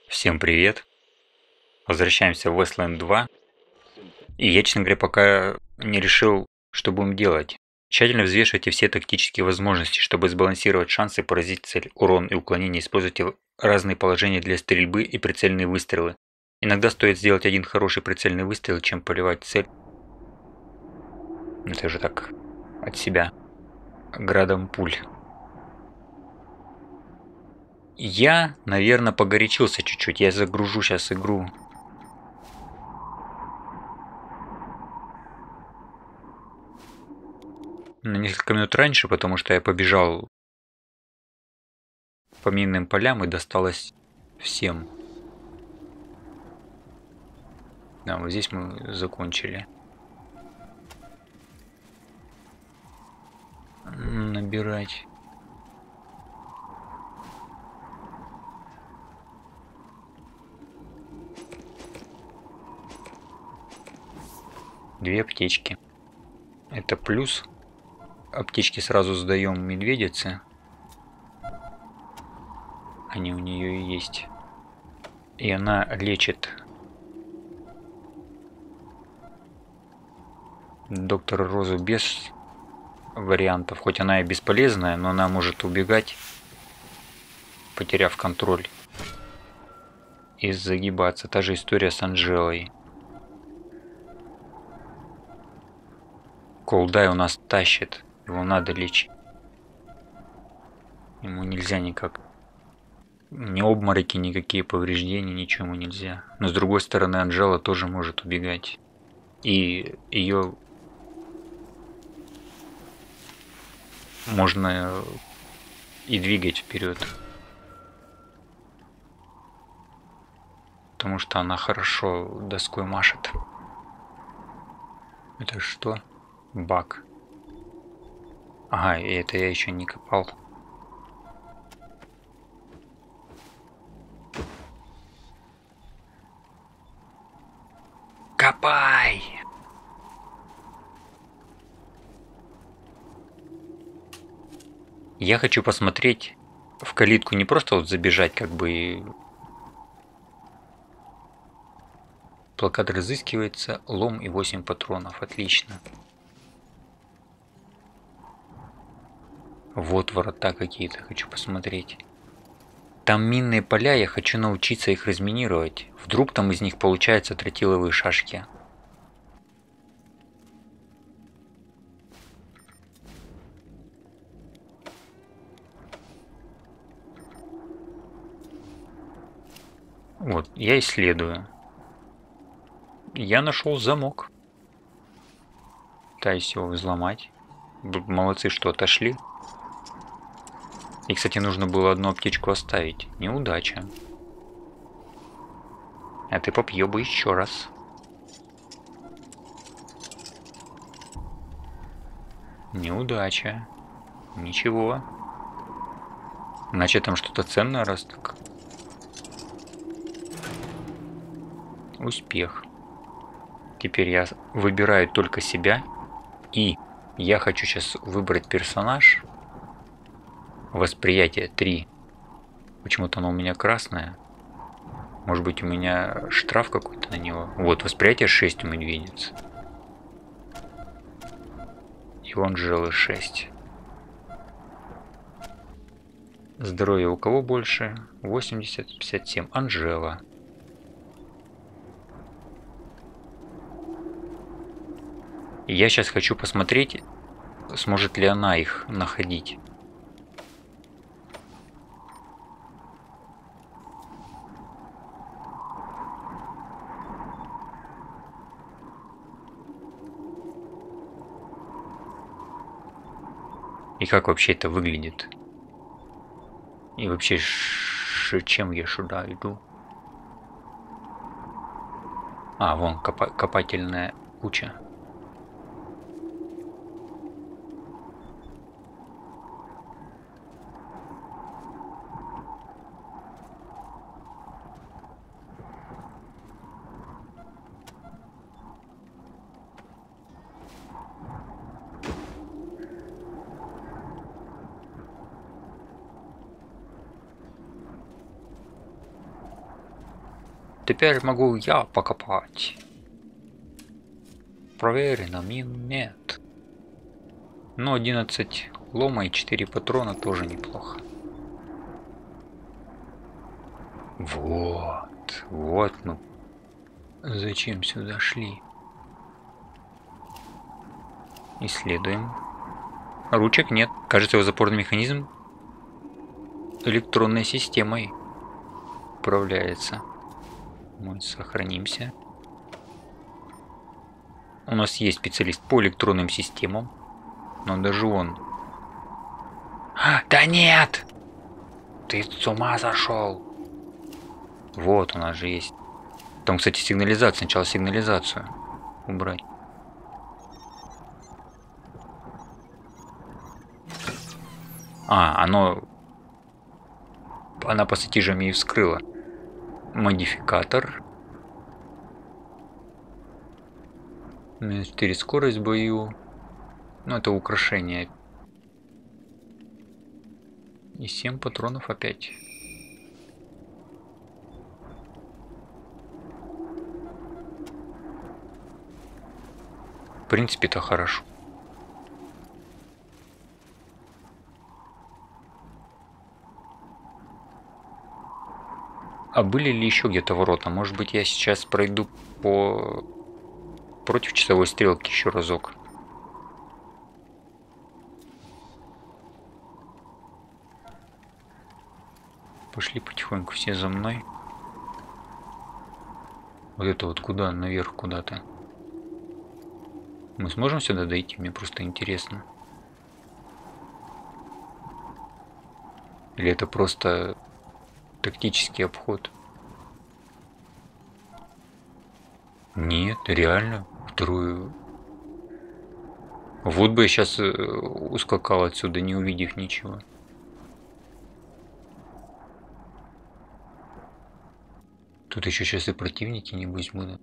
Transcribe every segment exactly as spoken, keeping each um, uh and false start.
Всем привет! Возвращаемся в Wasteland два. И я, честно говоря, пока не решил, что будем делать. Тщательно взвешивайте все тактические возможности, чтобы сбалансировать шансы поразить цель, урон и уклонение. Используйте разные положения для стрельбы и прицельные выстрелы. Иногда стоит сделать один хороший прицельный выстрел, чем поливать цель. Это уже так от себя. Градом пуль. Я, наверное, погорячился чуть-чуть. Я загружу сейчас игру. На несколько минут раньше, потому что я побежал по минным полям и досталось всем. Да, вот здесь мы закончили. Набирать. Две аптечки. Это плюс. Аптечки сразу сдаем медведице. Они у нее и есть. И она лечит. Доктор Розу без вариантов. Хоть она и бесполезная, но она может убегать, потеряв контроль. И загибаться. Та же история с Анжелой. Колдай у нас тащит. Его надо лечить. Ему нельзя никак. Ни обмороки, никакие повреждения, ничего ему нельзя. Но с другой стороны, Анжела тоже может убегать. И ее можно и двигать вперед. Потому что она хорошо доской машет. Это что? Баг. Ага, и это я еще не копал. Копай! Я хочу посмотреть в калитку, не просто вот забежать, как бы. Плакат разыскивается, лом и восемь патронов. Отлично. Вот ворота какие-то, хочу посмотреть. Там минные поля, я хочу научиться их разминировать. Вдруг там из них получаются тротиловые шашки. Вот, я исследую. Я нашел замок. Пытаюсь его взломать. Молодцы, что отошли. И, кстати, нужно было одну аптечку оставить. Неудача. А ты попью бы еще раз. Неудача. Ничего. Значит, там что-то ценное раз так. Успех. Теперь я выбираю только себя. И я хочу сейчас выбрать персонаж. Восприятие три. Почему-то оно у меня красное. Может быть, у меня штраф какой-то на него. Вот, восприятие шесть у медведицы. И он жил шесть. Здоровье у кого больше? восемьдесят, пятьдесят семь. Анжела. И я сейчас хочу посмотреть, сможет ли она их находить. И как вообще это выглядит? И вообще, чем я сюда иду? А, вон, копа копательная куча. Теперь могу я покопать. Проверено, мин нет. Но одиннадцать лома и четыре патрона тоже неплохо. Вот, вот мы зачем сюда шли. Исследуем. Ручек нет. Кажется, его запорный механизм электронной системой управляется. Мы сохранимся. У нас есть специалист по электронным системам, но даже он... А, да нет! Ты с ума сошел! Вот у нас же есть. Там, кстати, сигнализация. Сначала сигнализацию убрать. А, оно... Она пассатижами и вскрыла. Модификатор. Минус четыре скорость в бою. Ну, это украшение. И семь патронов опять. В принципе, это хорошо. А были ли еще где-то ворота? Может быть, я сейчас пройду по... против часовой стрелки еще разок. Пошли потихоньку все за мной. Вот это вот куда? Наверх куда-то. Мы сможем сюда дойти? Мне просто интересно. Или это просто тактический обход? Нет, реально. Вторую. Вот бы я сейчас ускакал отсюда, не увидев ничего. Тут еще сейчас и противники, небось, будут.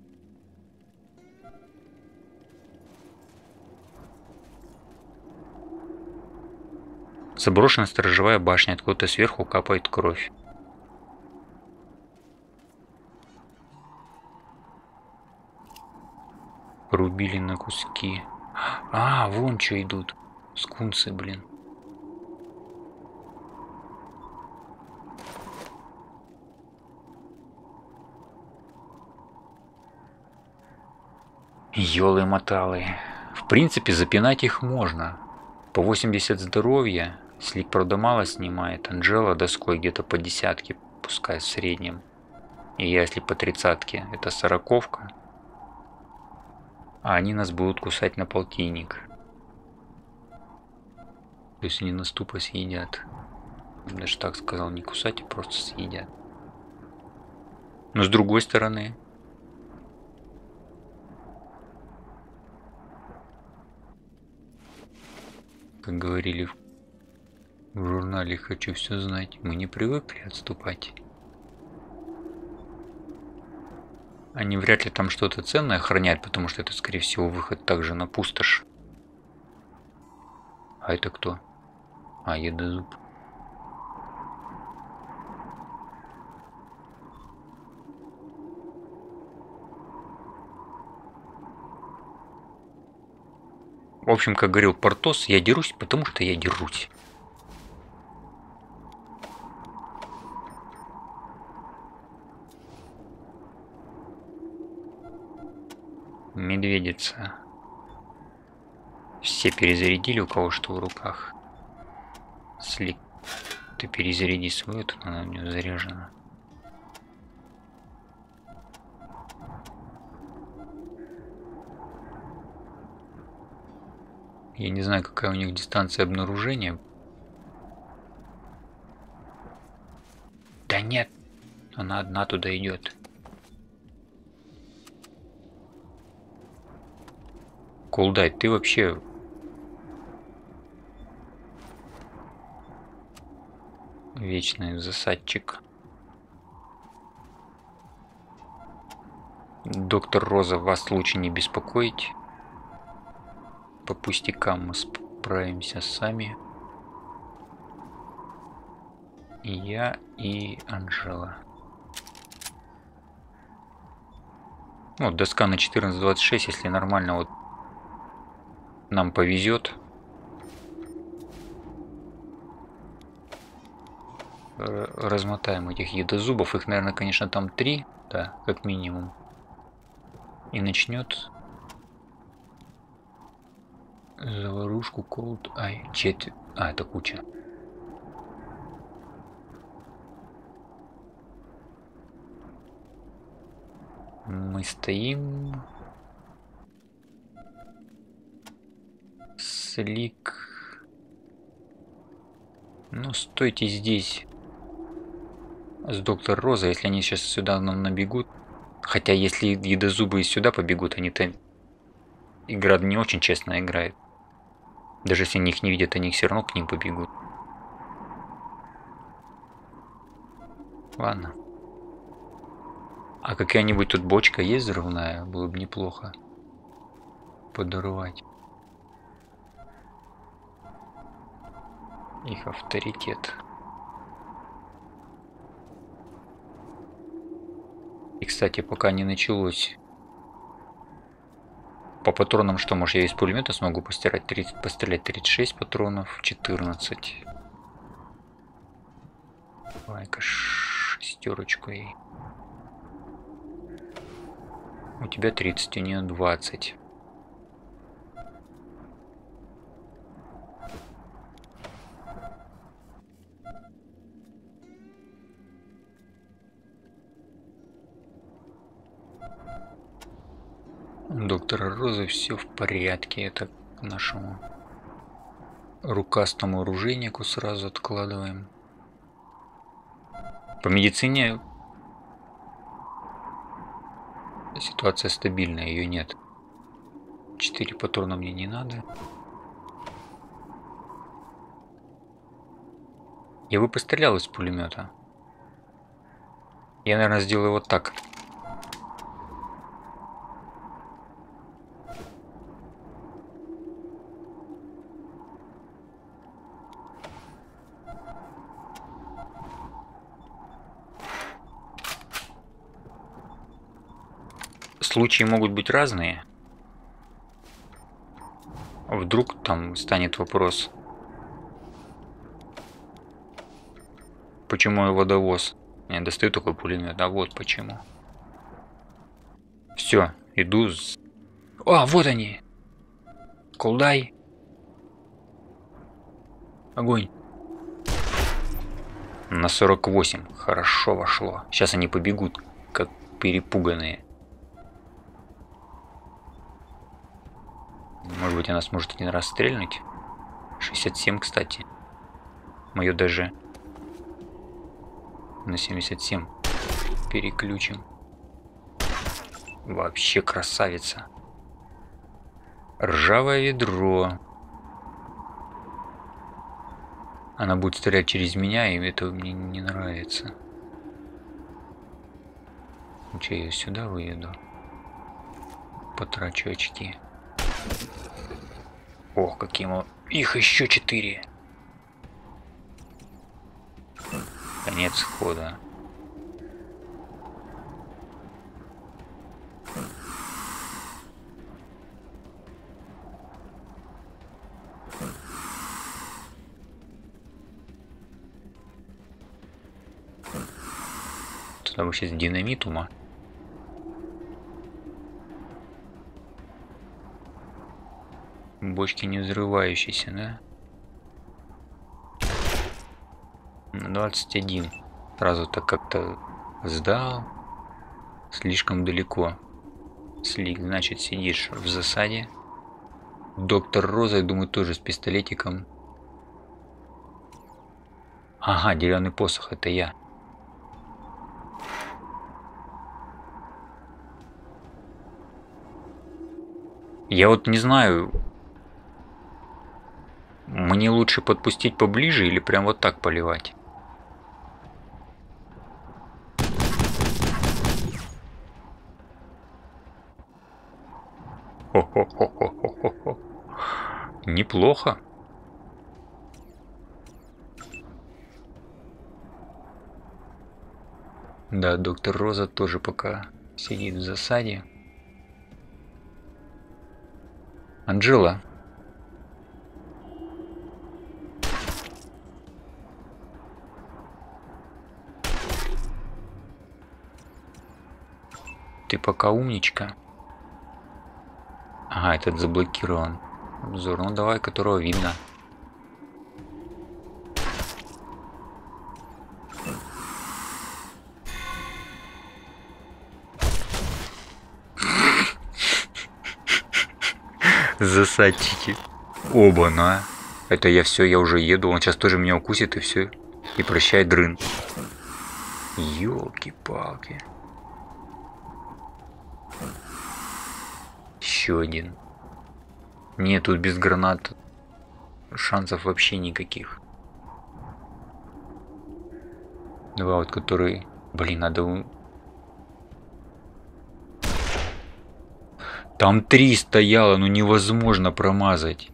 Заброшенная сторожевая башня, откуда-то сверху капает кровь. Рубили на куски. А, вон что идут. Скунсы, блин. Ёлы-моталы. В принципе, запинать их можно. По восемьдесят здоровья. Слик, правда, мало снимает. Анжела доской где-то по десятке, пускай в среднем. И если по тридцатке, это сороковка. А они нас будут кусать на полтинник. То есть они нас тупо съедят. Даже так сказал, не кусать, а просто съедят. Но с другой стороны... Как говорили в журнале «Хочу все знать», мы не привыкли отступать. Они вряд ли там что-то ценное хранят, потому что это, скорее всего, выход также на пустошь. А это кто? А, едозуб. В общем, как говорил Портос, я дерусь, потому что я дерусь. Медведица. Все перезарядили, у кого что в руках. Слик, ты перезаряди свою, тут она у нее заряжена. Я не знаю, какая у них дистанция обнаружения. Да нет, она одна туда идет. Кулдай, ты вообще... Вечный засадчик. Доктор Роза, вас лучше не беспокоить. По пустякам мы справимся сами. И я, и Анжела. Вот доска на четырнадцать двадцать шесть, если нормально вот нам повезет. Размотаем этих едозубов. Их, наверное, конечно, там три, да, как минимум. И начнет заварушку колд. Ай, четверть. А, это куча. Мы стоим. Слик. Ну, стойте здесь. С доктор Роза, если они сейчас сюда нам набегут. Хотя, если едозубы сюда побегут, они-то... Игра не очень честно играет. Даже если они их не видят, они все равно к ним побегут. Ладно. А какая-нибудь тут бочка есть взрывная? Было бы неплохо подорвать. Их авторитет. И, кстати, пока не началось. По патронам что, может, я из пулемета смогу постирать тридцать, пострелять тридцать шесть патронов, четырнадцать. Давай-ка шестерочку ей. У тебя тридцать, у нее двадцать. Доктора Розы все в порядке. Это к нашему рукастому оружейнику сразу откладываем. По медицине ситуация стабильная, ее нет. четыре патрона мне не надо. Я бы пострелял из пулемета. Я, наверное, сделаю вот так. Случаи могут быть разные. Вдруг там станет вопрос, почему я водовоз? Я достаю такой пулемет, а вот почему. Все, иду. С... А, вот они! Колдай. Огонь. На сорок восемь. Хорошо вошло. Сейчас они побегут, как перепуганные. Может быть, она сможет один раз стрельнуть. шестьдесят семь, кстати. Мое даже на семьдесят семь переключим. Вообще красавица. Ржавое ведро. Она будет стрелять через меня, и это мне не нравится. Ну что, я сюда выеду. Потрачу очки. Ох, какие мы... Их еще четыре. Конец хода. Туда бы сейчас динамитума. Бочки не взрывающиеся, да? двадцать один. Сразу так как-то сдал. Слишком далеко. Слик, значит, сидишь в засаде. Доктор Роза, я думаю, тоже с пистолетиком. Ага, деревянный посох, это я. Я вот не знаю, мне лучше подпустить поближе или прям вот так поливать? Хо-хо-хо-хо-хо-хо. Неплохо. Да, доктор Роза тоже пока сидит в засаде. Анжела. Ты пока умничка. Ага, этот заблокирован. Обзор. Ну давай, которого видно. Засадчики. Оба-на. Это я все, я уже еду. Он сейчас тоже меня укусит и все. И прощай, дрын. Ёлки-палки. Еще один. Нет, тут без гранат шансов вообще никаких. Два вот, которые... Блин, надо... Там три стояло, ну невозможно промазать.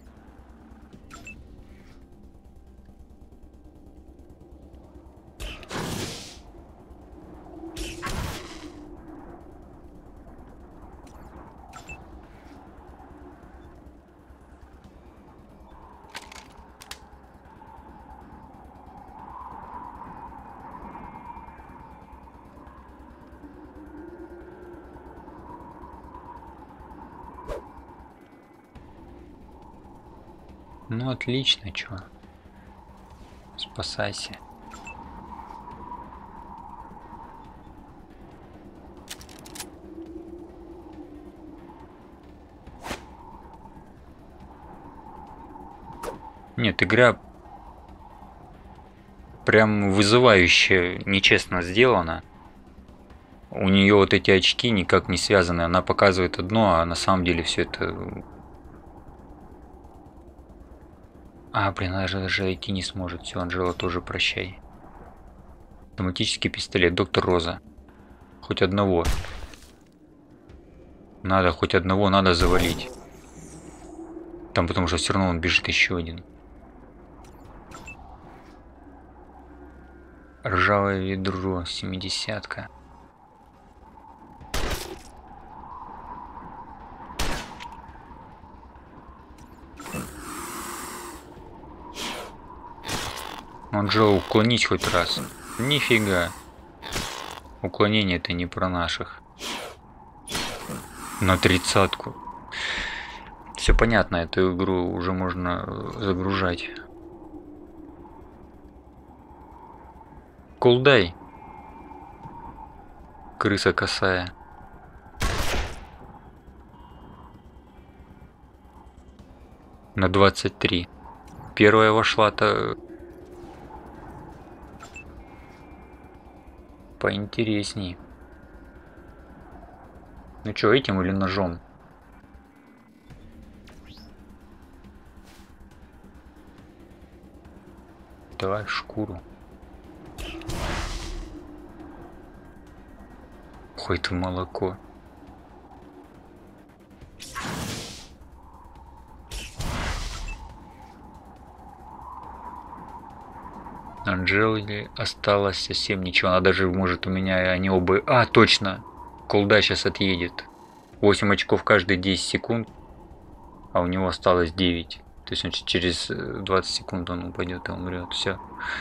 Ну отлично, чё. Спасайся. Нет, игра прям вызывающе нечестно сделана. У нее вот эти очки никак не связаны. Она показывает одно, а на самом деле все это... А, блин, она же даже идти не сможет. Все, Анжела, тоже прощай. Автоматический пистолет, доктор Роза. Хоть одного. Надо, хоть одного надо завалить. Там потому что все равно он бежит еще один. Ржавое ведро, семидесятка. Анжела, уклонить хоть раз. Нифига. Уклонение это не про наших. На тридцатку. Все понятно, эту игру уже можно загружать. Колдай. Крыса косая. На двадцать три. Первая вошла-то поинтересней. Ну что, этим или ножом? Давай шкуру. Ой, ты молоко. Анжеле осталось совсем ничего. Она даже может у меня, они оба... А, точно! Колда сейчас отъедет. восемь очков каждые десять секунд. А у него осталось девять. То есть он через двадцать секунд он упадет и умрет. Все.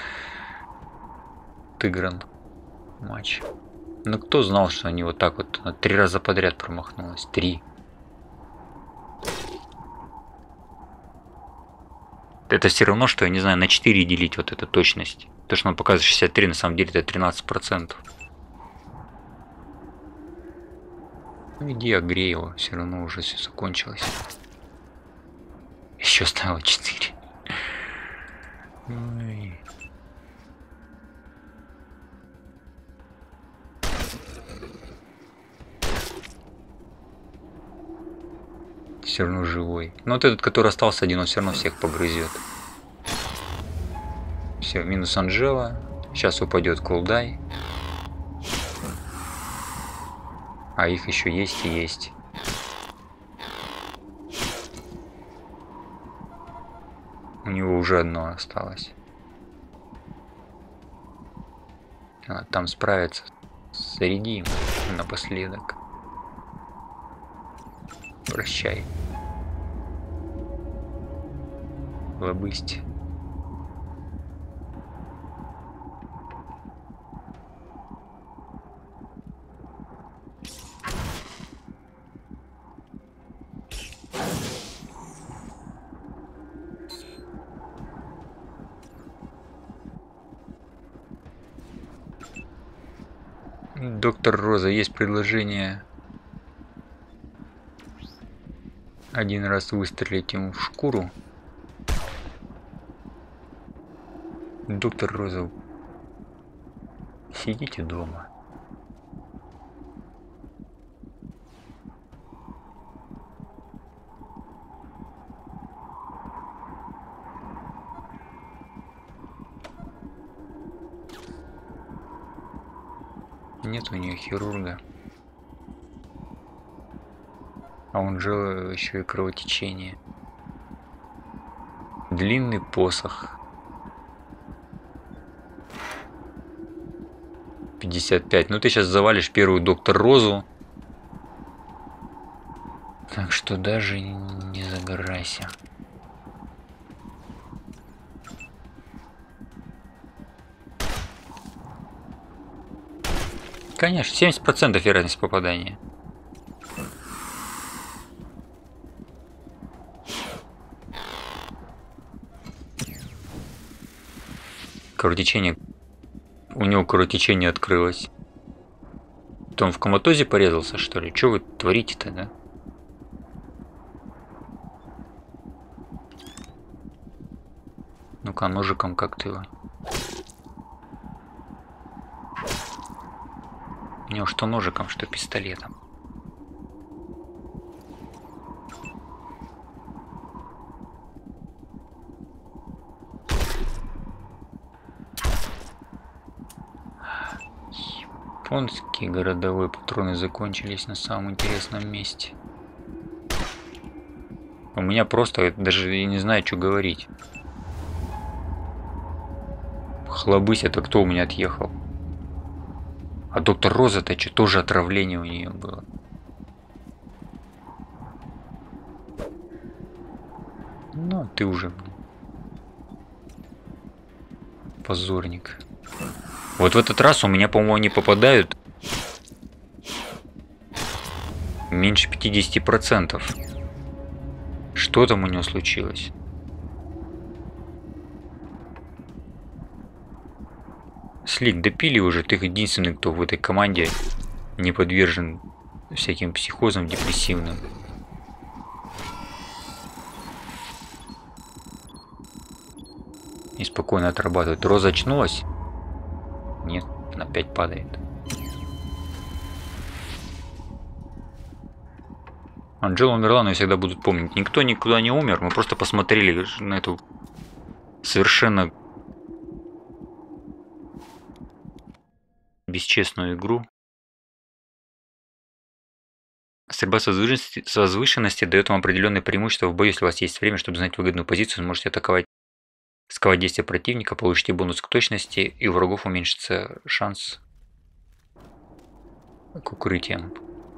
Отыгран матч. Ну кто знал, что они вот так вот три раза подряд промахнулась? Три. Это все равно, что, я не знаю, на четыре делить вот эту точность. То, что он показывает шестьдесят три, на самом деле это тринадцать процентов. Ну иди огрей его, все равно уже все закончилось. Еще стало четыре. Ой. Все равно живой. Но вот этот, который остался один, он все равно всех погрызет. Все, минус Анжела. Сейчас упадет Колдай. А их еще есть и есть. У него уже одно осталось. А, там справиться. Заряди ему напоследок. Прощай. Лобысть. Доктор Роза, есть предложение один раз выстрелить ему в шкуру. Доктор Роза, сидите дома. Нет у нее хирурга. А он же еще и кровотечение. Длинный посох. пятьдесят пять. Ну ты сейчас завалишь первую доктор Розу. Так что даже не загорайся. Конечно, семьдесят процентов вероятность попадания. Кровотечение. У него кровотечение открылось. То он в коматозе порезался, что ли? Что вы творите-то, да? Ну-ка, ножиком как-то его. У него что ножиком, что пистолетом. Японские городовые патроны закончились на самом интересном месте. У меня просто даже я не знаю, что говорить. Хлобысь, это кто у меня отъехал? А доктор Роза-то что, тоже отравление у нее было. Ну, ты уже позорник. Вот в этот раз у меня, по-моему, не попадают меньше пятидесяти процентов. Что там у него случилось? Слик, допили уже, ты единственный, кто в этой команде не подвержен всяким психозам депрессивным. И спокойно отрабатывает. Роза очнулась? Нет, опять падает. Анжела умерла, но ее всегда будут помнить. Никто никуда не умер, мы просто посмотрели на эту совершенно бесчестную игру. Стрельба с возвышенности, с возвышенности дает вам определенное преимущество в бою. Если у вас есть время, чтобы знать выгодную позицию, сможете атаковать, сковать действия противника, получите бонус к точности, и у врагов уменьшится шанс к укрытиям.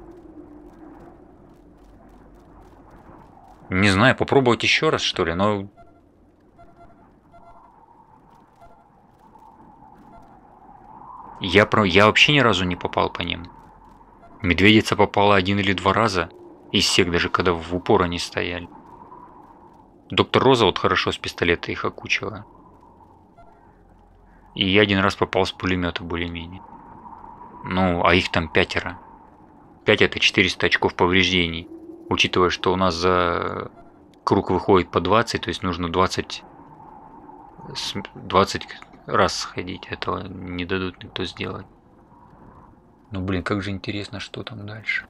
Не знаю, попробовать еще раз, что ли, но... Я, про... Я вообще ни разу не попал по ним. Медведица попала один или два раза. Из всех, даже когда в упор они стояли. Доктор Роза вот хорошо с пистолета их окучила. И я один раз попал с пулемета более-менее. Ну, а их там пятеро. пять это четыреста очков повреждений. Учитывая, что у нас за круг выходит по двадцать, то есть нужно двадцать, двадцать раз сходить. Этого не дадут никто сделать. Ну блин, как же интересно, что там дальше.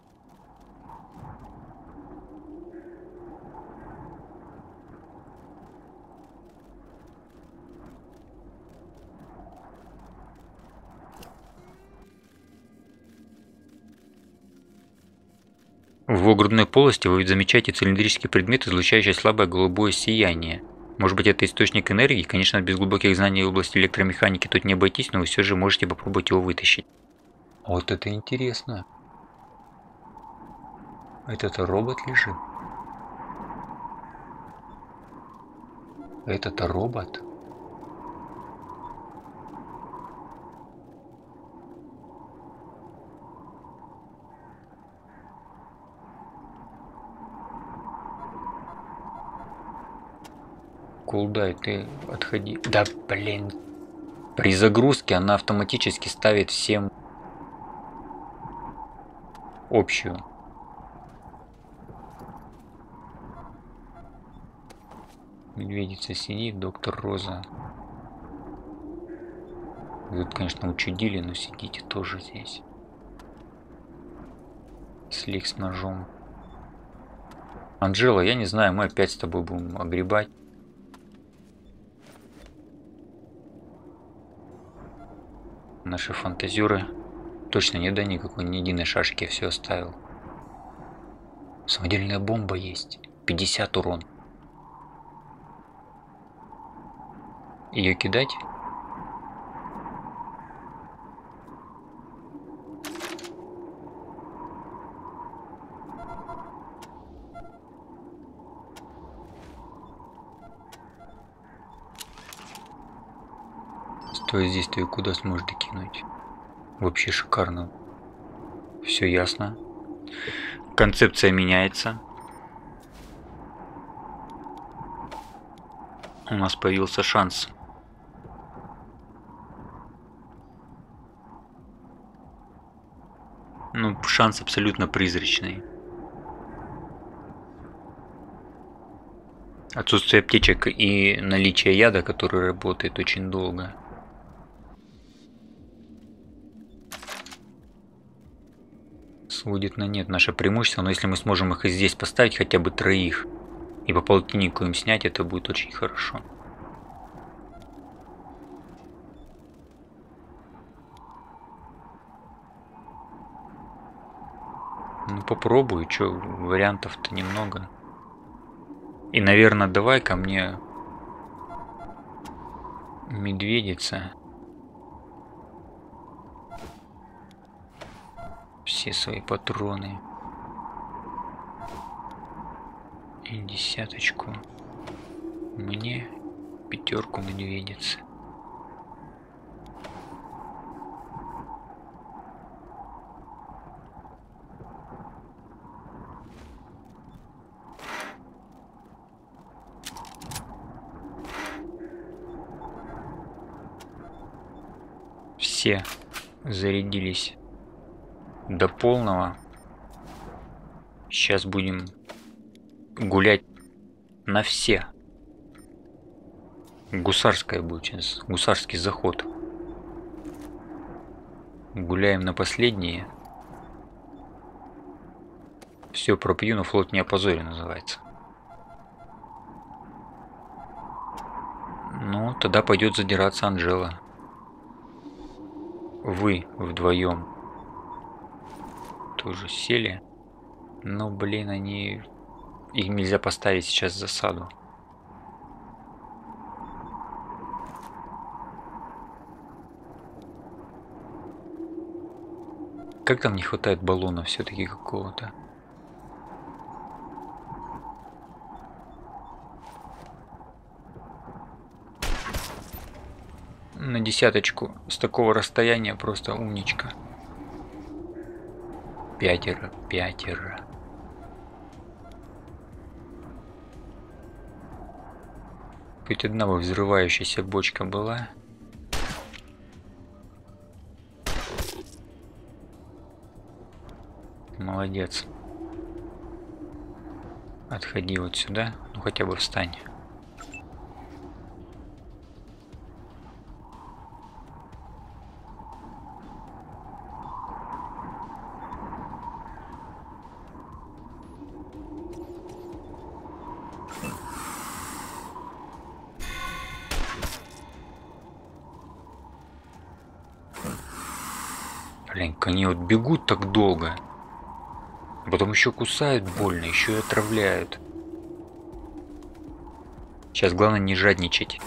В его грудной полости вы замечаете цилиндрический предмет, излучающий слабое голубое сияние. Может быть, это источник энергии? Конечно, без глубоких знаний в области электромеханики тут не обойтись, но вы все же можете попробовать его вытащить. Вот это интересно. Это-то робот лежит. Это-то робот? Кулдай, ты отходи. Да, блин. При загрузке она автоматически ставит всем общую. Медведица сидит, доктор Роза. Вы тут, конечно, учудили, но сидите тоже здесь. Слик с ножом. Анжела, я не знаю, мы опять с тобой будем огребать. Наши фантазеры. Точно не дай никакой ни единой шашки, я все оставил. Самодельная бомба есть. пятьдесят урон. Ее кидать? Стой здесь, ты ее куда сможешь докинуть? Вообще шикарно. Все ясно. Концепция меняется. У нас появился шанс. Ну, шанс абсолютно призрачный. Отсутствие аптечек и наличие яда, который работает очень долго. Сводит на нет наше преимущество, но если мы сможем их и здесь поставить, хотя бы троих, и по полтиннику им снять, это будет очень хорошо. Ну попробую, что вариантов-то немного. И, наверное, давай ко мне медведица. Все свои патроны. И десяточку. Мне пятерку медведицы. Все зарядились до полного. Сейчас будем гулять на все. Гусарская будет сейчас. Гусарский заход. Гуляем на последние. Все пропью, но флот не опозорен, называется. Ну, тогда пойдет задираться Анжела. Вы вдвоем тоже сели. Но, блин, они... Их нельзя поставить сейчас в засаду. Как там не хватает баллона все-таки какого-то? На десяточку с такого расстояния просто умничка. Пятеро, пятеро. Хоть одна бы взрывающаяся бочка была. Молодец. Отходи вот сюда, ну хотя бы встань. Блин, они вот бегут так долго. Потом еще кусают больно, еще и отравляют. Сейчас главное не жадничать.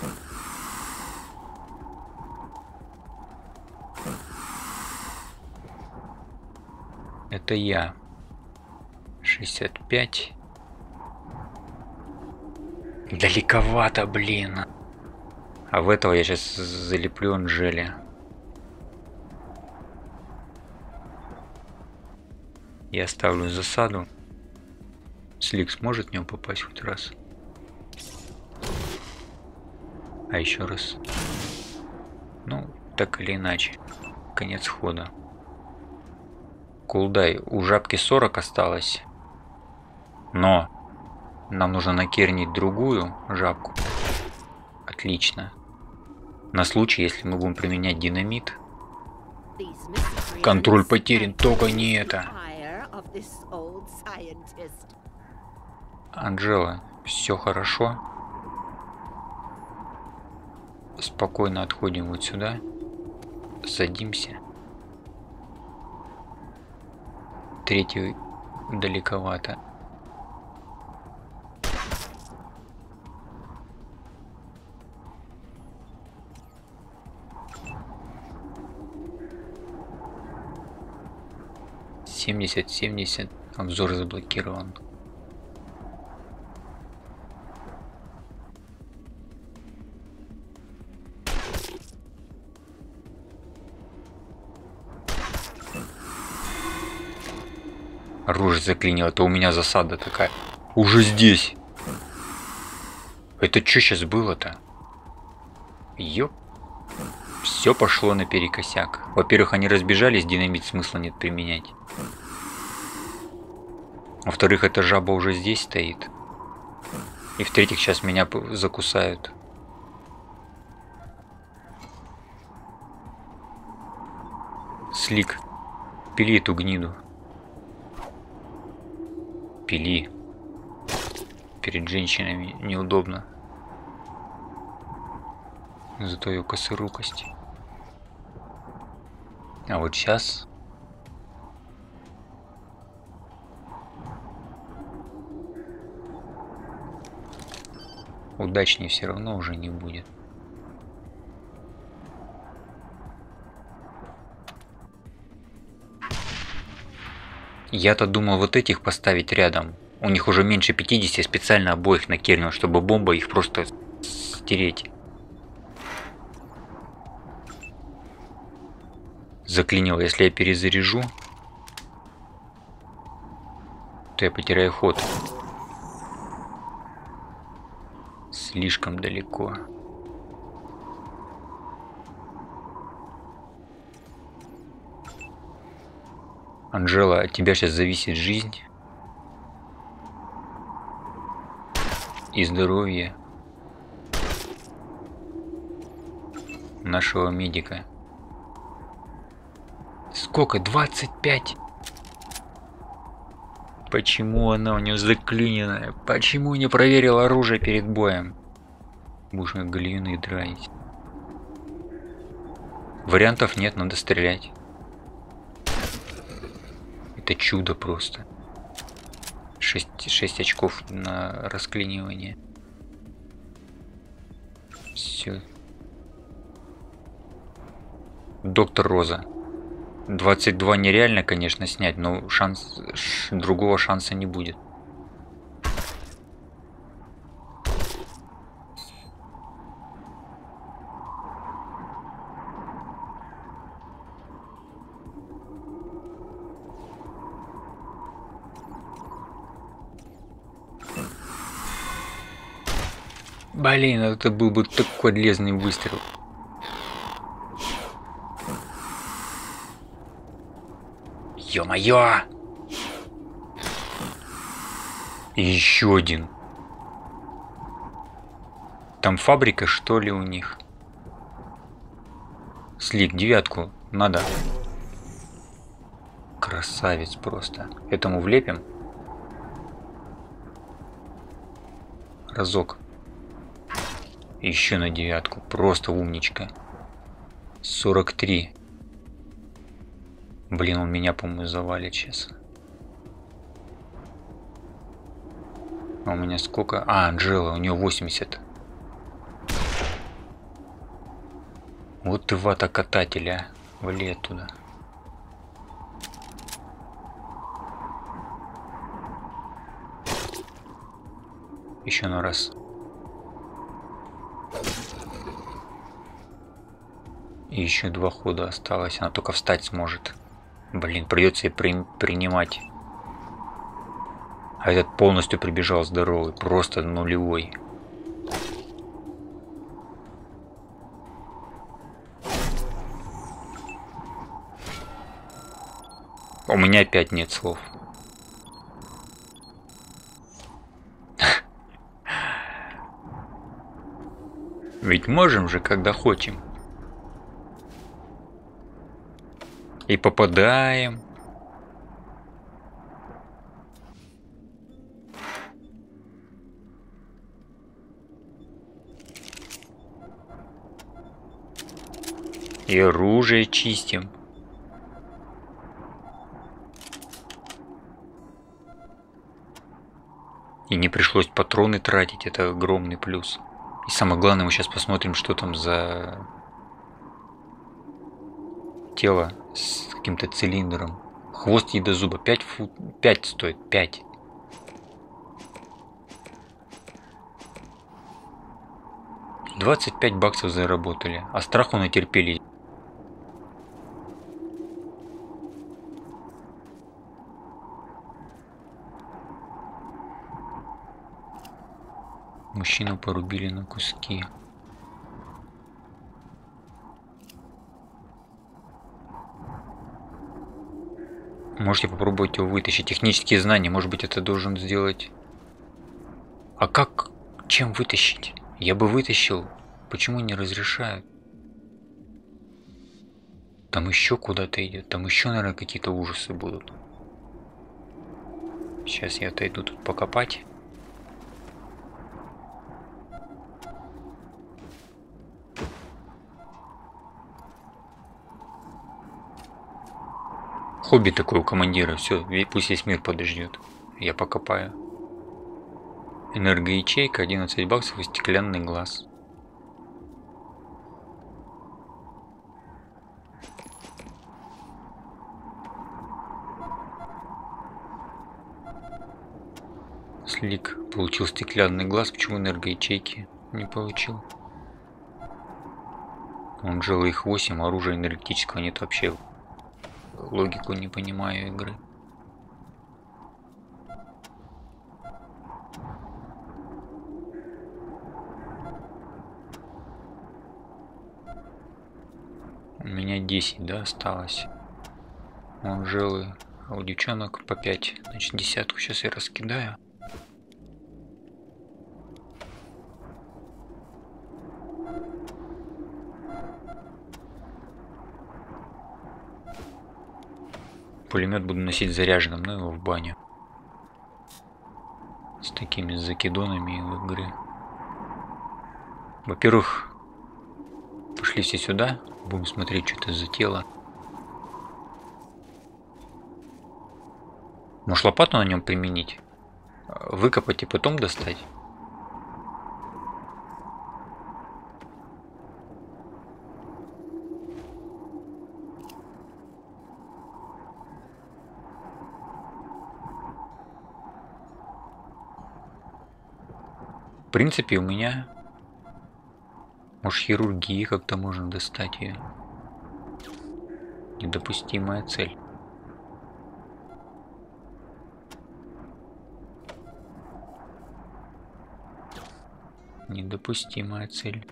Это я. шестьдесят пять. Далековато, блин. А в этого я сейчас залеплю Анжели. Я ставлю засаду. Слик сможет в него попасть хоть раз. А еще раз. Ну, так или иначе. Конец хода. Кулдай. У жабки сорок осталось. Но нам нужно накернить другую жабку. Отлично. На случай, если мы будем применять динамит. Контроль потерян. Только не это. Анжела, все хорошо. Спокойно отходим вот сюда. Садимся. Третий далековато. семьдесят семьдесят. Обзор заблокирован. Оружие заклинило, это у меня засада такая. Уже здесь. Это что сейчас было-то? Ёп. Все пошло наперекосяк. Во-первых, они разбежались, динамит смысла нет применять. Во-вторых, эта жаба уже здесь стоит. И в-третьих, сейчас меня закусают. Слик, пили эту гниду. Пили. Перед женщинами неудобно. Зато ее косорукость. А вот сейчас... удачнее все равно уже не будет. Я-то думал вот этих поставить рядом. У них уже меньше пятидесяти, специально обоих накернил, чтобы бомба их просто стереть. Заклинило, если я перезаряжу, то я потеряю ход. Слишком далеко. Анжела, от тебя сейчас зависит жизнь и здоровье нашего медика. Сколько? двадцать пять? Почему она у нее заклиненная? Почему не проверил оружие перед боем? Будешь мне галюны драить. Вариантов нет, надо стрелять. Это чудо просто. шесть очков на расклинивание. Все. Доктор Роза. двадцать два нереально, конечно, снять, но шанс, другого шанса не будет. Блин, это был бы такой лезный выстрел. Ё-моё! Еще один. Там фабрика, что ли, у них? Слик, девятку надо. Красавец просто. Этому влепим. Разок. Еще на девятку. Просто умничка. сорок три. Блин, он меня, по-моему, завалит сейчас. А у меня сколько? А, Анжела, у нее восемьдесят. Вот ты вата-кататель, а. Вали оттуда. Еще на раз. И еще два хода осталось. Она только встать сможет. Блин, придется ей при... принимать. А этот полностью прибежал здоровый. Просто нулевой. У меня опять нет слов. Ведь можем же, когда хотим. И попадаем. И оружие чистим. И не пришлось патроны тратить, это огромный плюс. И самое главное, мы сейчас посмотрим, что там за тело с каким-то цилиндром. Хвост едозуба. пять фут. пять стоит. пять. двадцать пять баксов заработали. А страху натерпелись. Мужчину порубили на куски. Можете попробовать его вытащить. Технические знания, может быть, это должен сделать. А как? Чем вытащить? Я бы вытащил. Почему не разрешают? Там еще куда-то идет. Там еще, наверное, какие-то ужасы будут. Сейчас я отойду тут покопать. Хобби такое у командира. Все, пусть весь мир подождет. Я покопаю. Энергоячейка, одиннадцать баксов и стеклянный глаз. Слик получил стеклянный глаз. Почему энергоячейки не получил? Он жил их восемь, оружия энергетического нет вообще. Логику не понимаю игры. У меня десять, да, осталось. Он жил, а у девчонок по пять. Значит, десятку сейчас я раскидаю. Пулемет буду носить заряженным, но его в баню. С такими закидонами в игре. Во-первых, пошли все сюда. Будем смотреть, что это за тело. Может, лопату на нем применить? Выкопать и потом достать? В принципе, у меня, может, хирургии как-то можно достать ее. Недопустимая цель. Недопустимая цель.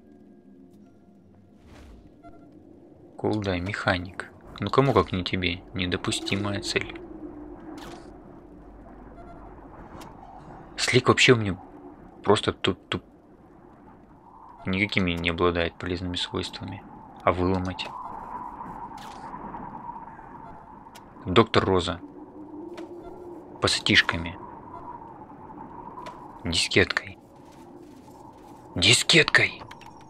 Колдай, механик. Ну кому как не тебе? Недопустимая цель. Слик вообще у меня просто тут, тут никакими не обладает полезными свойствами. А выломать? Доктор Роза. Пассатишками. Дискеткой. Дискеткой!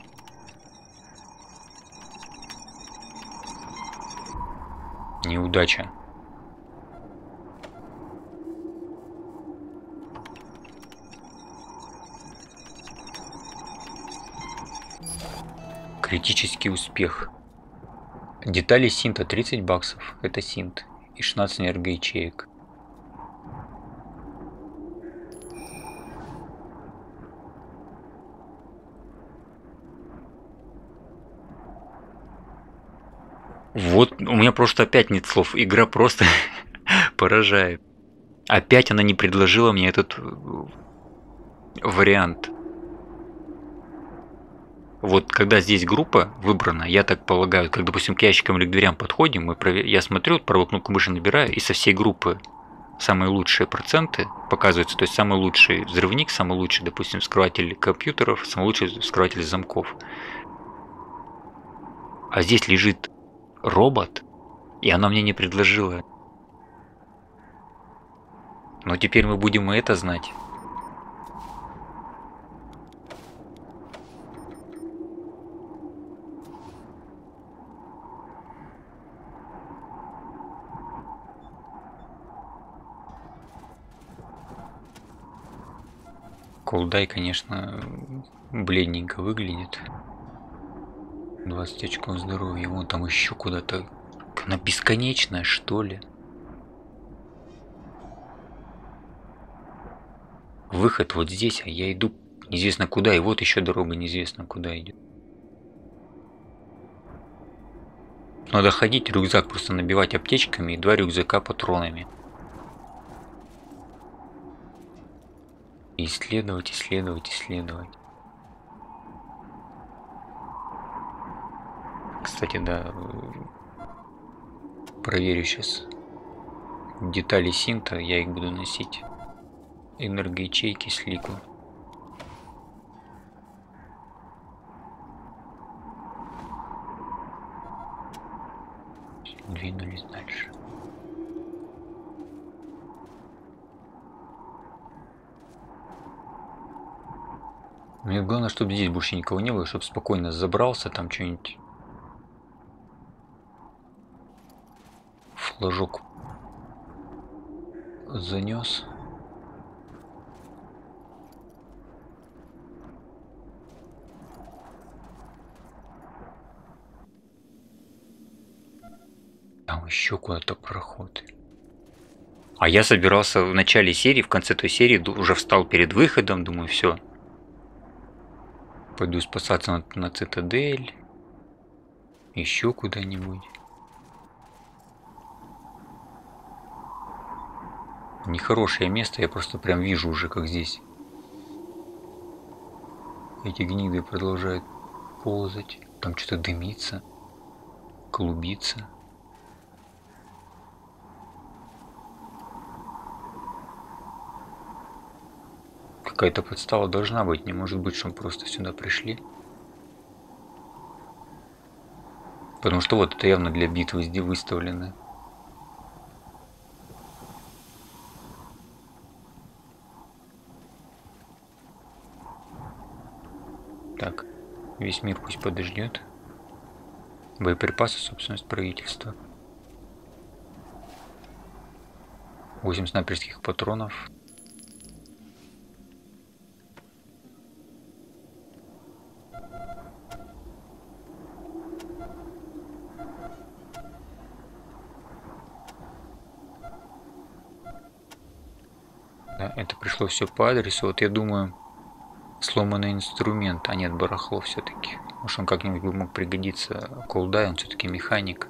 Неудача. Критический успех. Детали синта тридцать баксов. Это синт. И шестнадцать энергоячеек. Вот у меня просто опять нет слов. Игра просто поражает. Опять она не предложила мне этот вариант. Вот когда здесь группа выбрана, я так полагаю, как, допустим, к ящикам или к дверям подходим, мы провер... я смотрю, правую кнопку мыши набираю, и со всей группы самые лучшие проценты показываются, то есть самый лучший взрывник, самый лучший, допустим, вскрыватель компьютеров, самый лучший вскрыватель замков. А здесь лежит робот, и она мне не предложила. Но теперь мы будем и это знать. Колдай, конечно, бледненько выглядит. двадцать очков здоровья. Вон там еще куда-то. Она бесконечная, что ли? Выход вот здесь, а я иду неизвестно куда. И вот еще дорога неизвестно куда идет. Надо ходить, рюкзак просто набивать аптечками и два рюкзака патронами. И исследовать, исследовать, исследовать. Кстати, да, проверю сейчас детали синта, я их буду носить. Энергоячейки, слику. Двинулись дальше. Мне главное, чтобы здесь больше никого не было, чтобы спокойно забрался, там что-нибудь. Флажок занес. Там еще куда-то проход. А я собирался в начале серии, в конце той серии уже встал перед выходом, думаю, все. Пойду спасаться на, на цитадель. Еще куда-нибудь. Нехорошее место, я просто прям вижу уже, как здесь. Эти гниды продолжают ползать. Там что-то дымится, клубится. Какая-то подстава должна быть, не может быть, что мы просто сюда пришли. Потому что вот это явно для битвы здесь выставлено. Так, весь мир пусть подождет. Боеприпасы, собственность правительства. восемь снайперских патронов. Да, это пришло все по адресу. Вот я думаю, сломанный инструмент, а нет, барахло все-таки. Может, он как-нибудь бы мог пригодиться. Колдай, он все-таки механик.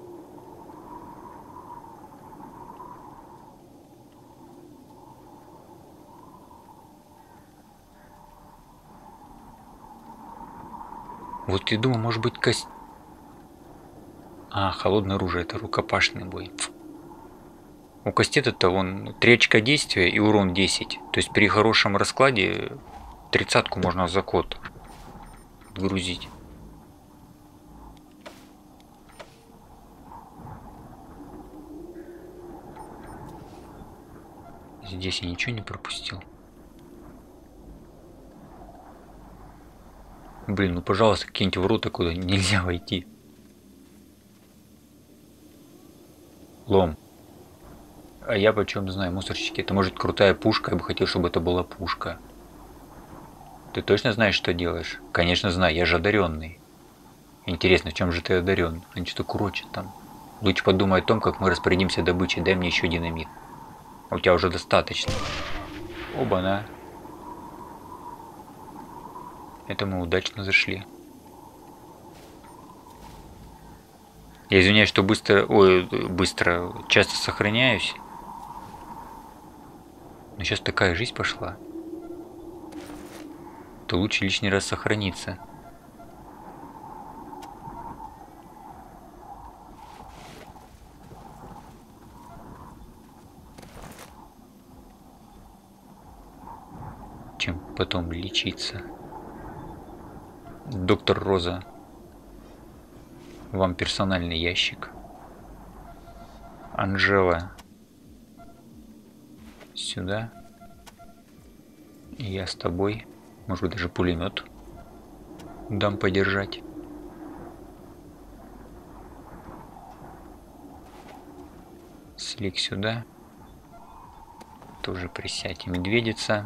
Вот я думаю, может быть, кость... А, холодное оружие, это рукопашный бой. У кастета-то он три очка действия и урон десять. То есть при хорошем раскладе тридцатку можно за код грузить. Здесь я ничего не пропустил. Блин, ну пожалуйста, какие-нибудь ворота, куда нельзя войти. Лом. А я почем знаю, мусорщики, это может крутая пушка, я бы хотел, чтобы это была пушка. Ты точно знаешь, что делаешь? Конечно знаю, я же одаренный. Интересно, в чем же ты одарен? Они что-то курочат там. Лучше подумай о том, как мы распорядимся добычей, дай мне еще динамит. У тебя уже достаточно. Оба-на. Это мы удачно зашли. Я извиняюсь, что быстро, ой, быстро, часто сохраняюсь. Но сейчас такая жизнь пошла. То лучше лишний раз сохраниться. Чем потом лечиться. Доктор Роза. Вам персональный ящик. Анжела. Сюда. Я с тобой. Может быть, даже пулемет дам подержать. Слик сюда. Тоже присядь. Медведица.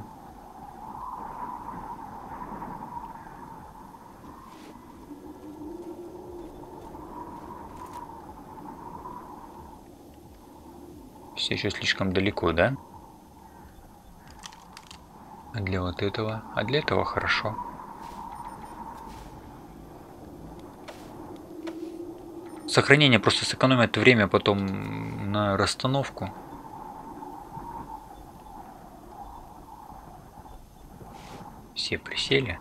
Все еще слишком далеко, да? А для вот этого? А для этого хорошо. Сохранение просто сэкономит время потом на расстановку. Все присели.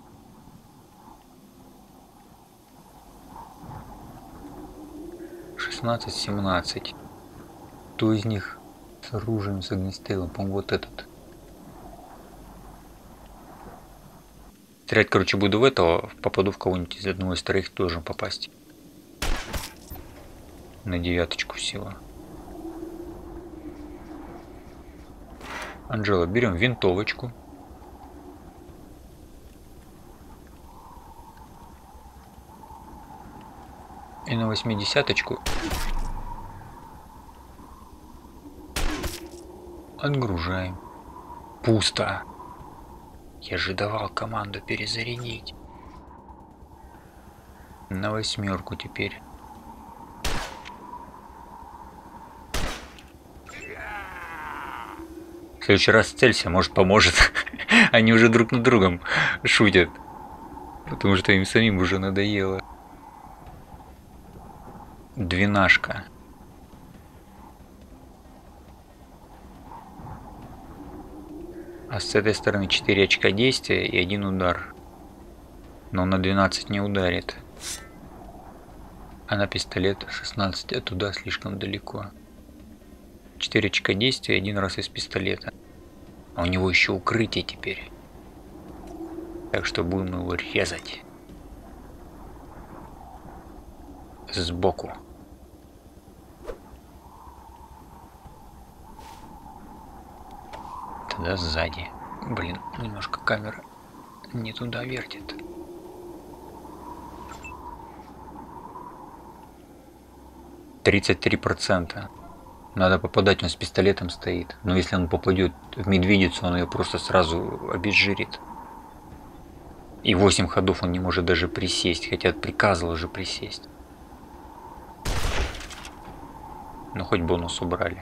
шестнадцать семнадцать. Кто из них с оружием, с огнестрелом? По-моему, вот этот. Стрелять, короче, буду в этого. Попаду в кого-нибудь из одного из троих, должен попасть. На девяточку всего. Анжела, берем винтовочку. И на восьмидесяточку отгружаем. Пусто. Я же давал команду перезарядить. На восьмерку теперь. В следующий раз целься, может, поможет. Они уже друг над другом шутят. Потому что им самим уже надоело. Двенашка. А с этой стороны четыре очка действия и один удар. Но он на двенадцать не ударит. А на пистолет шестнадцать, а туда слишком далеко. четыре очка действия один раз из пистолета. А у него еще укрытие теперь. Так что будем его резать. Сбоку. Тогда сзади. Блин, немножко камера не туда вертит. тридцать три процента. Надо попадать, он с пистолетом стоит. Но если он попадет в медведицу, он ее просто сразу обезжирит. И восемь ходов он не может даже присесть, хотя приказывал уже присесть. Но хоть бонус убрали.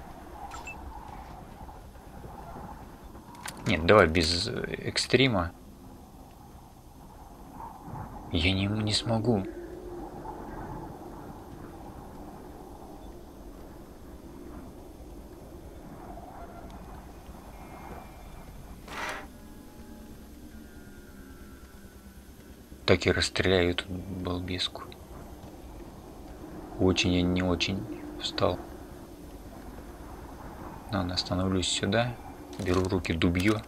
Нет, давай без экстрима. Я не, не смогу. Так и расстреляю эту балбеску. Очень я не очень встал. Ладно, остановлюсь сюда. Беру в руки дубье.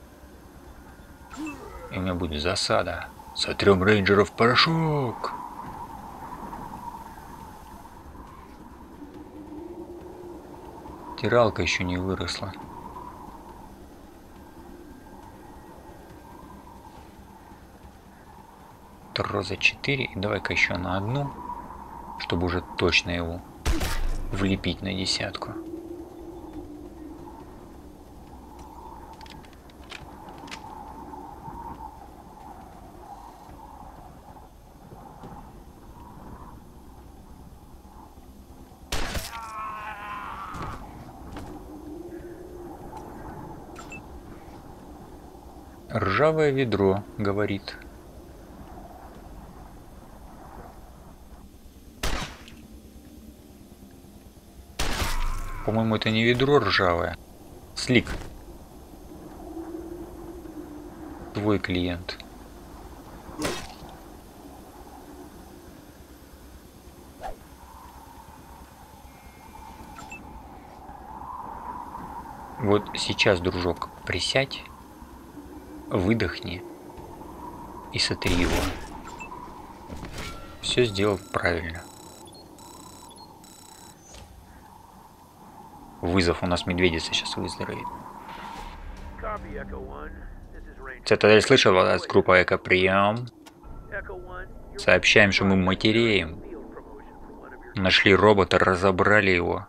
И у меня будет засада. Сотрем рейнджеров в порошок. Стиралка еще не выросла. Роза четыре. И давай-ка еще на одну. Чтобы уже точно его влепить на десятку. Ржавое ведро, говорит. По-моему, это не ведро ржавое. Слик. Твой клиент. Вот сейчас, дружок, присядь, выдохни и сотри его. Все сделал правильно. Вызов, у нас медведица сейчас выздоровеет. Цитадель слышал вас, группа Эко, прием. Сообщаем, что мы матереем. Нашли робота, разобрали его.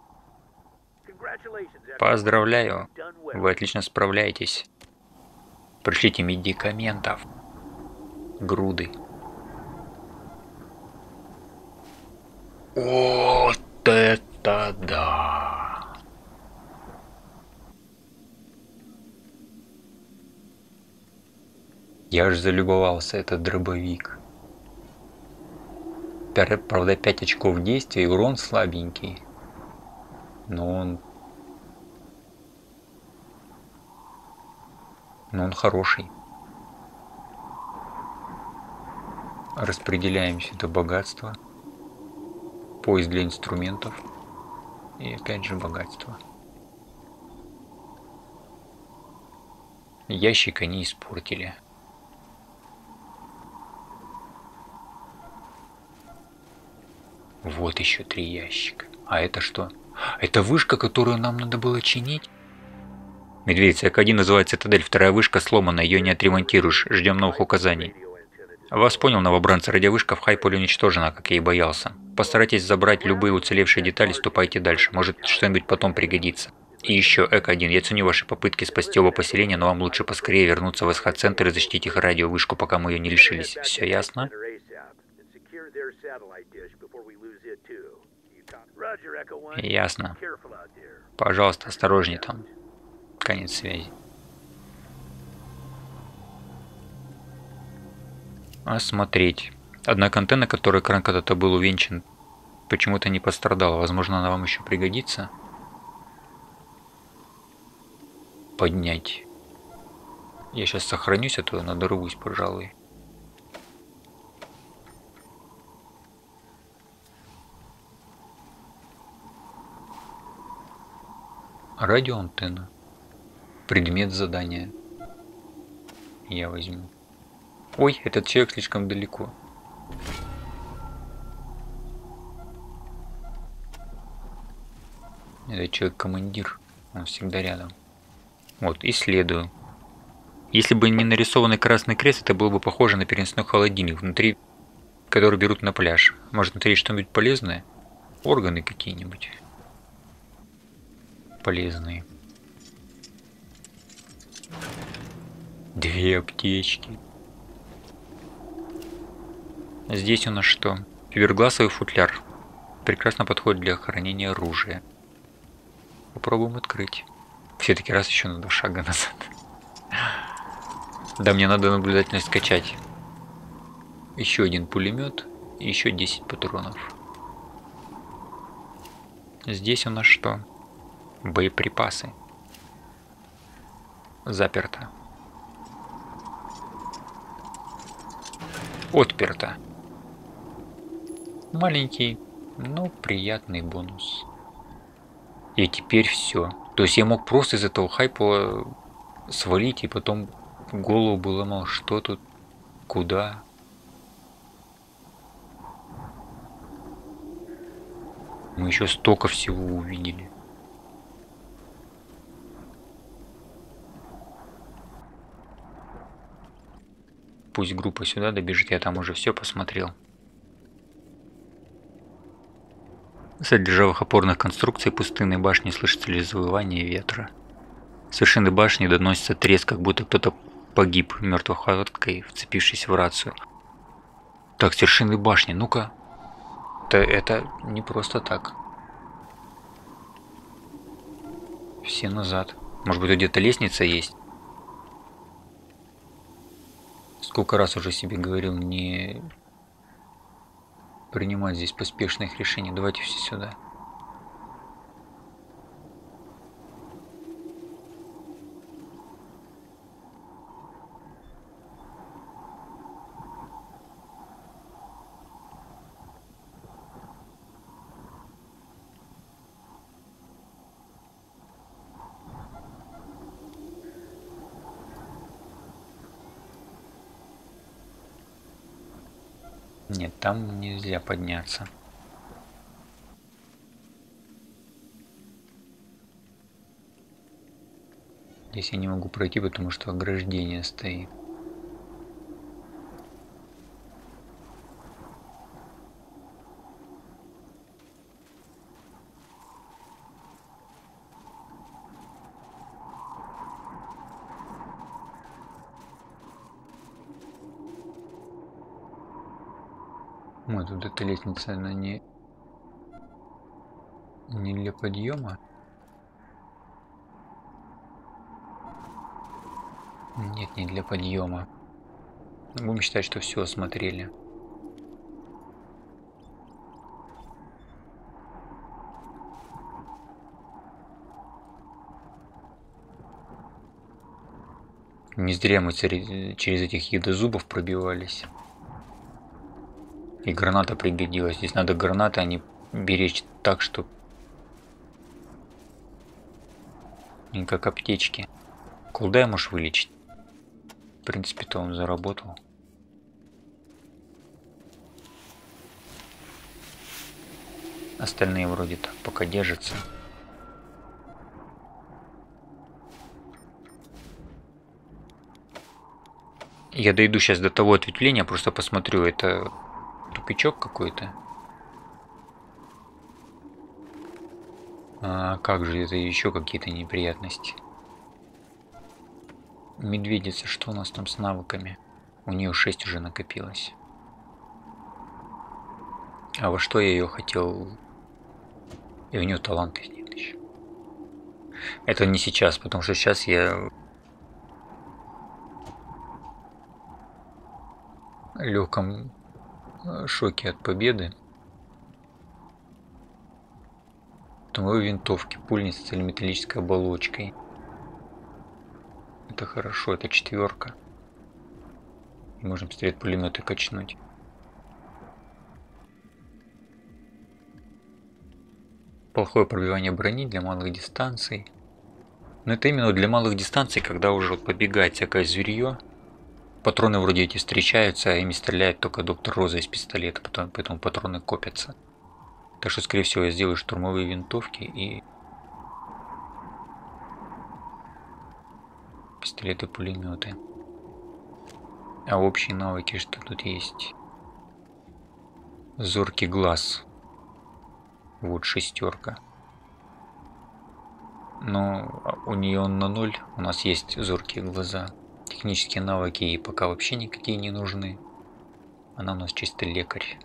Поздравляю, вы отлично справляетесь. Пришлите медикаментов. Груды. Вот это да! Я аж залюбовался, этот дробовик. Правда, пять очков действия, и урон слабенький. Но он... Но он хороший. Распределяем сюда богатство. Поиск для инструментов. И опять же богатство. Ящик они испортили. Вот еще три ящика. А это что? Это вышка, которую нам надо было чинить? Медведица, Эко один называется Цитадель. Вторая вышка сломана, ее не отремонтируешь. Ждем новых указаний. Вас понял, новобранцы, радиовышка в Хайполе уничтожена, как я и боялся. Постарайтесь забрать любые уцелевшие детали, ступайте дальше. Может, что-нибудь потом пригодится. И еще, Эко один, я ценю ваши попытки спасти оба поселения, но вам лучше поскорее вернуться в эс ха-центр и защитить их радиовышку, пока мы ее не лишились. Все ясно? Ясно. Пожалуйста, осторожней там. Конец связи. Осмотреть. Однако антенна, которой экран когда-то был увенчан, почему-то не пострадала. Возможно, она вам еще пригодится. Поднять. Я сейчас сохранюсь, а то я надорвусь, пожалуй. Радиоантенна. Предмет задания. Я возьму. Ой, этот человек слишком далеко. Этот человек командир. Он всегда рядом. Вот, исследую. Если бы не нарисованный красный крест, это было бы похоже на переносной холодильник, внутри, который берут на пляж. Может, внутри что-нибудь полезное? Органы какие-нибудь. Полезные. Две аптечки. Здесь у нас что? Фибергласовый футляр. Прекрасно подходит для хранения оружия. Попробуем открыть. Все-таки раз еще на два шага назад. Да, мне надо наблюдательность скачать. Еще один пулемет и еще десять патронов. Здесь у нас что? Боеприпасы. Заперто. Отперто. Маленький, но приятный бонус. И теперь все. То есть я мог просто из этого хайпа свалить и потом голову бы ломал, что тут, куда. Мы еще столько всего увидели. Пусть группа сюда добежит, я там уже все посмотрел. С ржавых опорных конструкций пустынной башни слышится лишь завывание ветра. С вершины башни доносится треск, как будто кто-то погиб мертвой хваткой, вцепившись в рацию. Так, с вершины башни, ну-ка. Это, это не просто так. Все назад. Может быть, где-то лестница есть? Сколько раз уже себе говорил, не принимать здесь поспешных решений. Давайте все сюда. Нет, там нельзя подняться. Здесь я не могу пройти, потому что ограждение стоит. Вот тут эта лестница, она не, не для подъема. Нет, не для подъема. Будем считать, что все осмотрели. Не зря мы через этих едозубов пробивались. И граната пригодилась. Здесь надо гранаты, а не беречь так, что... Не как аптечки. Кулдай можешь вылечить. В принципе-то он заработал. Остальные вроде так пока держатся. Я дойду сейчас до того ответвления, просто посмотрю, это тупичок какой-то. А как же это еще какие-то неприятности? Медведица, что у нас там с навыками? У нее шесть уже накопилось. А во что я ее хотел? И у нее талант нет еще. Это не сейчас, потому что сейчас я в легком шоке от победы. Штурмовые винтовки, пульница с цельнометаллической оболочкой. Это хорошо, это четверка. Можем стрелять пулеметы качнуть. Плохое пробивание брони для малых дистанций. Но это именно для малых дистанций, когда уже вот побегает всякое зверье. Патроны вроде эти встречаются, а ими стреляет только доктор Роза из пистолета, потом, поэтому патроны копятся. Так что, скорее всего, я сделаю штурмовые винтовки и пистолеты, пулеметы. А общие навыки, что тут есть? Зоркий глаз. Вот шестерка. Но у нее он на ноль. У нас есть зоркие глаза. Технические навыки ей пока вообще никакие не нужны. Она у нас чисто лекарь.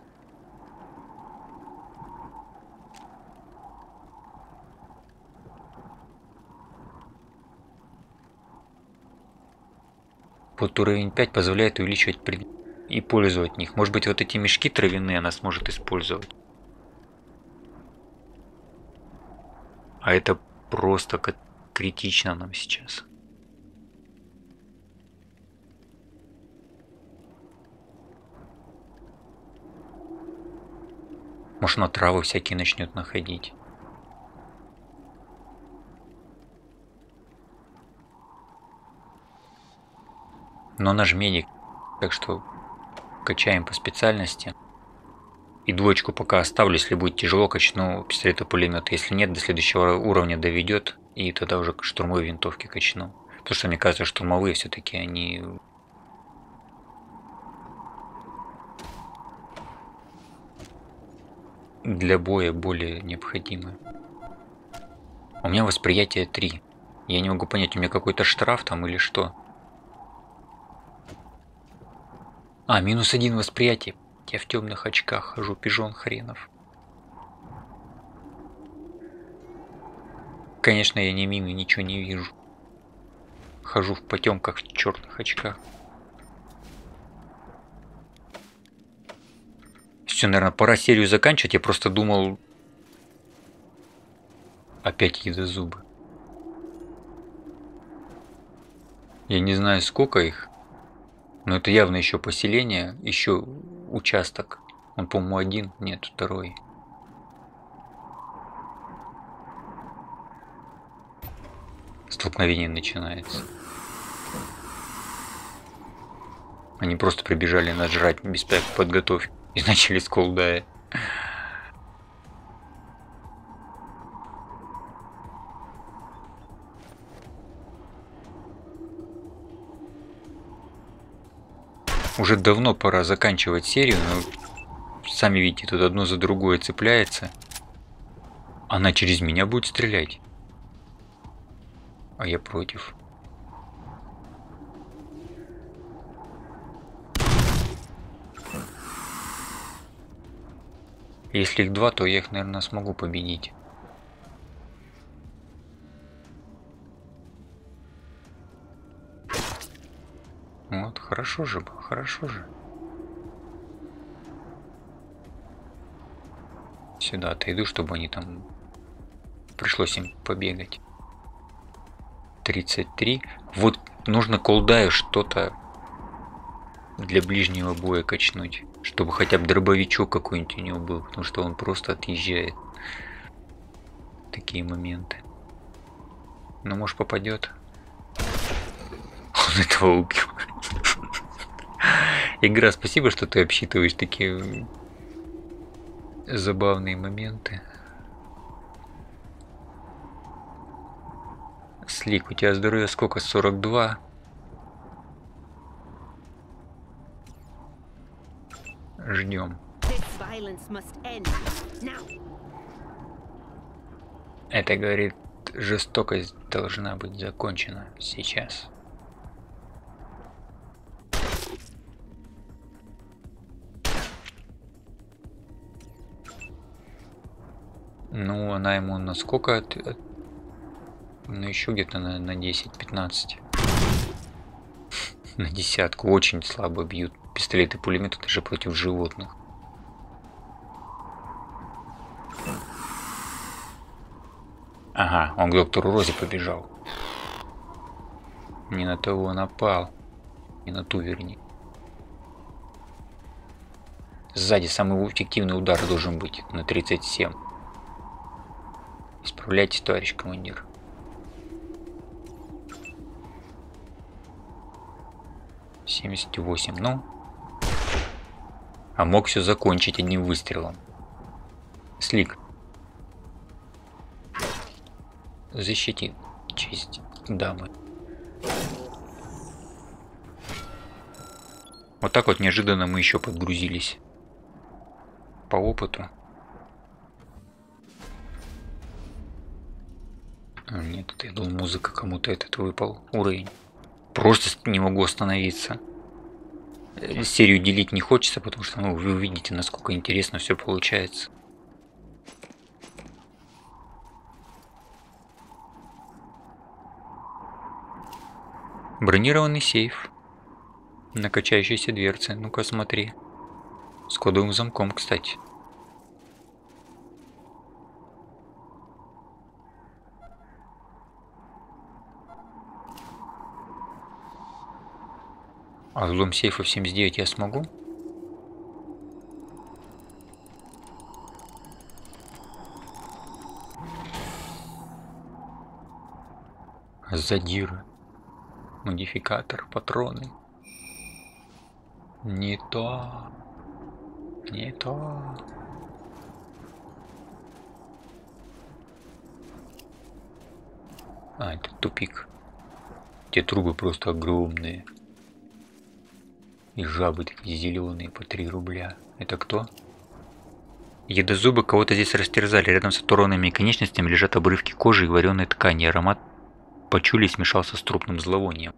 Вот уровень пять позволяет увеличивать пред... и пользовать них. Может быть, вот эти мешки травяные она сможет использовать. А это просто критично нам сейчас. Может, она травы всякие начнет находить. Но она же медик, так что качаем по специальности. И двоечку пока оставлю, если будет тяжело, качну пистолета-пулемет. Если нет, до следующего уровня доведет, и тогда уже штурмовые винтовки качну. Потому что мне кажется, штурмовые все-таки они... для боя более необходимы. У меня восприятие три. Я не могу понять, у меня какой-то штраф там или что. А, минус один восприятие. Я в темных очках хожу, пижон хренов. Конечно, я не мимо, ничего не вижу. Хожу в потемках, в черных очках. Все, наверное, пора серию заканчивать. Я просто думал... Опять едозубы. Я не знаю, сколько их. Но это явно еще поселение, еще участок. Он, по-моему, один, нет, второй. Столкновение начинается. Они просто прибежали нас жрать без подготовки. И начали с колдая. Уже давно пора заканчивать серию, но сами видите, тут одно за другое цепляется. Она через меня будет стрелять. А я против. Если их два, то я их, наверное, смогу победить. Вот, хорошо же, хорошо же. Сюда отойду, чтобы они там... Пришлось им побегать. тридцать три. Вот нужно колдаю что-то для ближнего боя качнуть. Чтобы хотя бы дробовичок какой-нибудь у него был. Потому что он просто отъезжает. Такие моменты. Ну, может, попадет. Он этого убил. Игра, спасибо, что ты обсчитываешь такие забавные моменты. Слик, у тебя здоровье сколько? сорок два. Ждем. Это говорит, жестокость должна быть закончена сейчас. Ну, она ему на сколько? От, от, ну, еще где-то на, на десять-пятнадцать. На десятку. Очень слабо бьют пистолеты и пулеметы даже против животных. Ага, он к доктору Розе побежал. Не на того напал. Не на ту, вернее. Сзади самый эффективный удар должен быть на тридцать семь. Исправляйтесь, товарищ командир. семьдесят восемь, ну. А мог все закончить одним выстрелом. Слик. Защити честь дамы. Вот так вот неожиданно мы еще подгрузились. По опыту. Нет, я думал, музыка кому-то этот выпал уровень. Просто не могу остановиться. Серию делить не хочется, потому что ну, вы увидите, насколько интересно все получается. Бронированный сейф. На качающейся дверце. Ну-ка смотри. С кодовым замком, кстати. А взлом сейфа в семьдесят девять я смогу? Задира. Модификатор, патроны. Не то. Не то. А, это тупик. Те трубы просто огромные. И жабы такие зеленые по три рубля. Это кто? Едозубы кого-то здесь растерзали. Рядом с оторванными конечностями лежат обрывки кожи и вареной ткани. Аромат почули и смешался с трупным зловонием.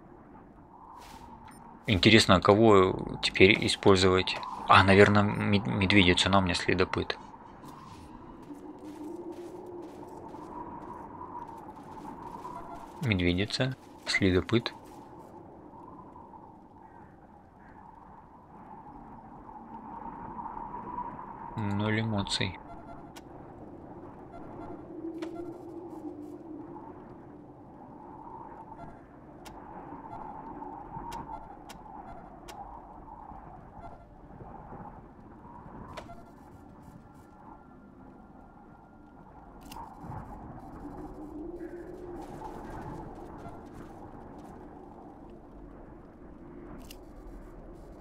Интересно, а кого теперь использовать? А, наверное, медведицу, она у меня следопыт. Медведица, следопыт. Ноль эмоций.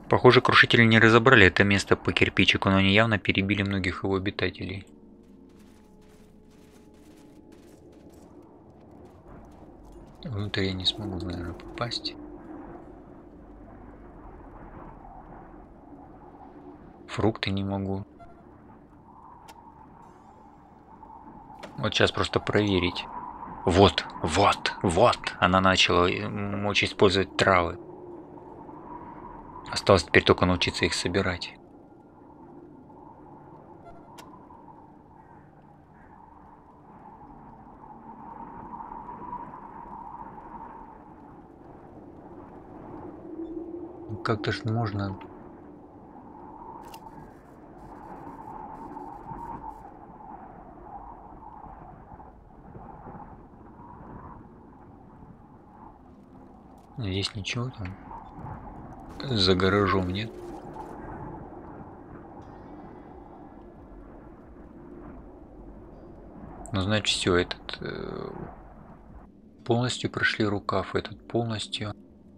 Похоже, крушители не разобрали это место по кирпичику, но они явно перебили многих его обитателей. Внутрь я не смогу, наверное, попасть. Фрукты не могу. Вот сейчас просто проверить. Вот, вот, вот. Она начала мочь использовать травы. Осталось теперь только научиться их собирать. Как-то ж можно... Здесь ничего там за гаражом нет. Ну, значит, все, этот э, полностью прошли рукав, этот полностью.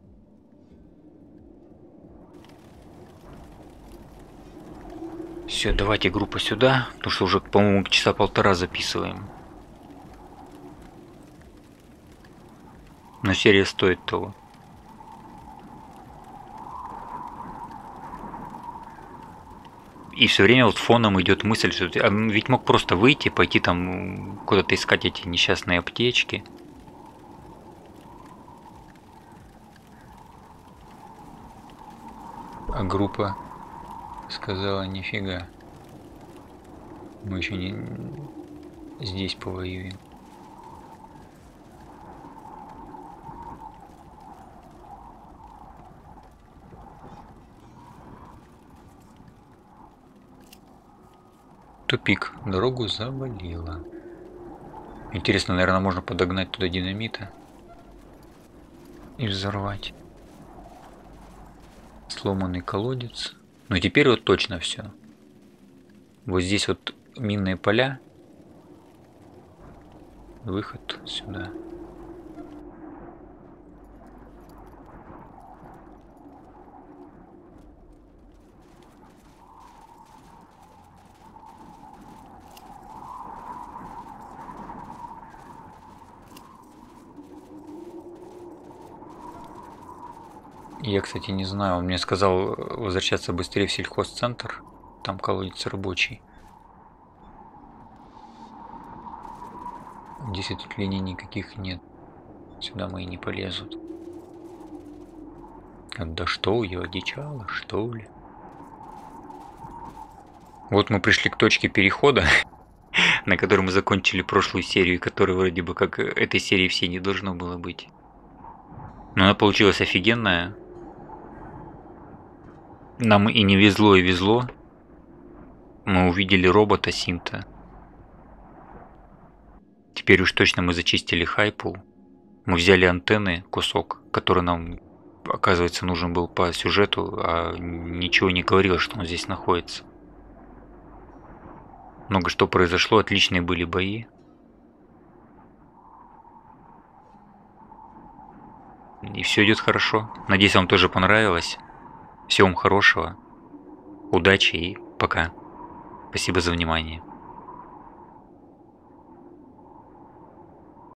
Все, давайте группа сюда, потому что уже, по-моему, часа полтора записываем. Но серия стоит того. И все время вот фоном идет мысль, что а ведь мог просто выйти, пойти там куда-то искать эти несчастные аптечки. А группа сказала: нифига, мы еще не здесь повоюем. Тупик. Дорогу завалило. Интересно, наверное, можно подогнать туда динамита и взорвать. Сломанный колодец. Ну теперь вот точно все. Вот здесь вот минные поля. Выход сюда. Я, кстати, не знаю, он мне сказал возвращаться быстрее в сельхозцентр, там колодец рабочий. Здесь ответвлений никаких нет, сюда мои не полезут. Да что, я одичала, что ли? Вот мы пришли к точке перехода, на которой мы закончили прошлую серию, которой вроде бы как этой серии всей не должно было быть. Но она получилась офигенная. Нам и не везло, и везло. Мы увидели робота Синта. Теперь уж точно мы зачистили хайпул. Мы взяли антенны, кусок, который нам, оказывается, нужен был по сюжету, а ничего не говорило, что он здесь находится. Много что произошло, отличные были бои. И все идет хорошо. Надеюсь, вам тоже понравилось. Всего вам хорошего, удачи и пока. Спасибо за внимание.